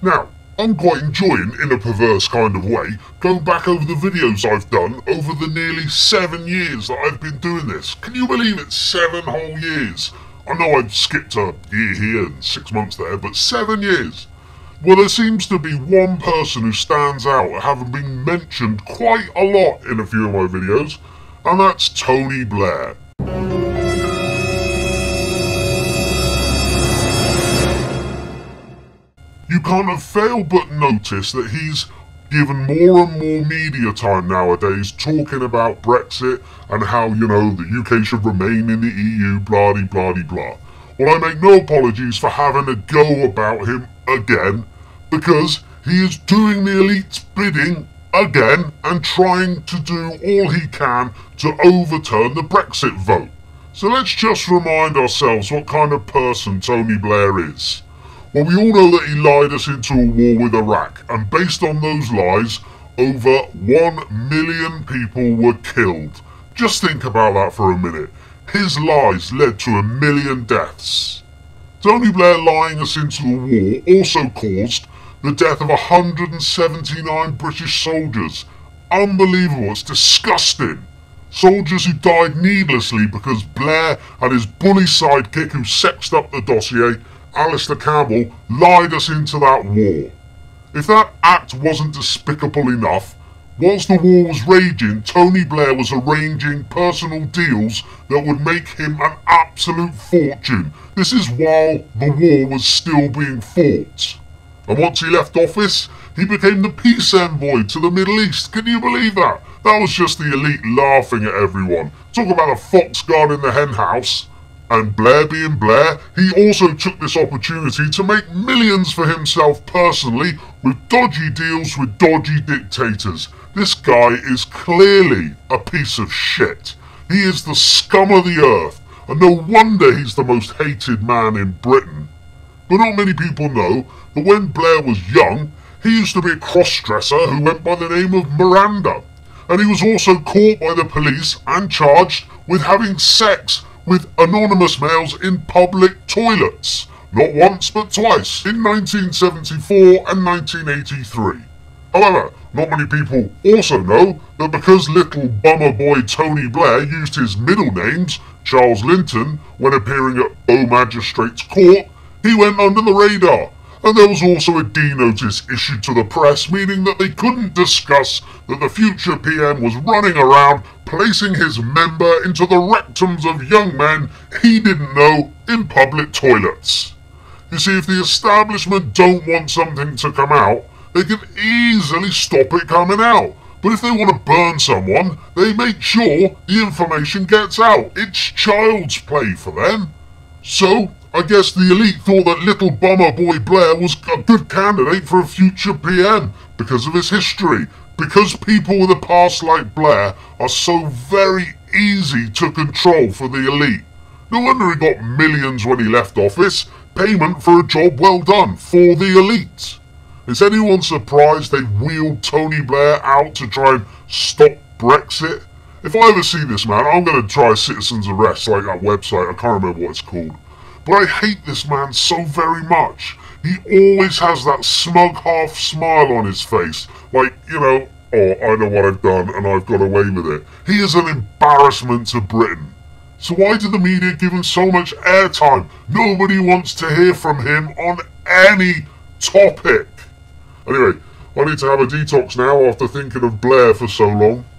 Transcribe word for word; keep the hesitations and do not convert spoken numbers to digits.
Now, I'm quite enjoying, in a perverse kind of way, going back over the videos I've done over the nearly seven years that I've been doing this. Can you believe it? Seven whole years. I know I've skipped a year here and six months there, but seven years. Well, there seems to be one person who stands out, having been mentioned quite a lot in a few of my videos, and that's Tony Blair. You can't have failed but notice that he's given more and more media time nowadays talking about Brexit and how, you know, the U K should remain in the E U, blah de blah de blah. Well, I make no apologies for having a go about him again, because he is doing the elite's bidding again and trying to do all he can to overturn the Brexit vote. So let's just remind ourselves what kind of person Tony Blair is. Well, we all know that he lied us into a war with Iraq, and based on those lies, over one million people were killed. Just think about that for a minute. His lies led to a million deaths. Tony Blair lying us into the war also caused the death of one hundred seventy-nine British soldiers. Unbelievable, it's disgusting. Soldiers who died needlessly because Blair and his bully sidekick who sexed up the dossier, Alistair Campbell, lied us into that war. If that act wasn't despicable enough, whilst the war was raging, Tony Blair was arranging personal deals that would make him an absolute fortune. This is while the war was still being fought. And once he left office, he became the peace envoy to the Middle East. Can you believe that? That was just the elite laughing at everyone. Talk about a fox guard in the hen house. And Blair being Blair, he also took this opportunity to make millions for himself personally with dodgy deals with dodgy dictators. This guy is clearly a piece of shit. He is the scum of the earth, and no wonder he's the most hated man in Britain. But not many people know that when Blair was young, he used to be a cross-dresser who went by the name of Miranda. And he was also caught by the police and charged with having sex with anonymous males in public toilets. Not once but twice, in nineteen seventy-four and nineteen eighty-three. However, not many people also know that because little bummer boy Tony Blair used his middle names, Charles Linton, when appearing at Bow Magistrates Court, he went under the radar. And there was also a D-notice issued to the press, meaning that they couldn't discuss that the future P M was running around placing his member into the rectums of young men he didn't know in public toilets. You see, if the establishment don't want something to come out, they can easily stop it coming out. But if they want to burn someone, they make sure the information gets out. It's child's play for them. So, I guess the elite thought that little bummer boy Blair was a good candidate for a future P M because of his history. Because people with a past like Blair are so very easy to control for the elite. No wonder he got millions when he left office. Payment for a job well done for the elite. Is anyone surprised they wheeled Tony Blair out to try and stop Brexit? If I ever see this man, I'm going to try citizen's arrest like that website. I can't remember what it's called. But I hate this man so very much. He always has that smug half smile on his face. Like, you know, oh, I know what I've done and I've got away with it. He is an embarrassment to Britain. So why do the media give him so much airtime? Nobody wants to hear from him on any topic. Anyway, I need to have a detox now after thinking of Blair for so long.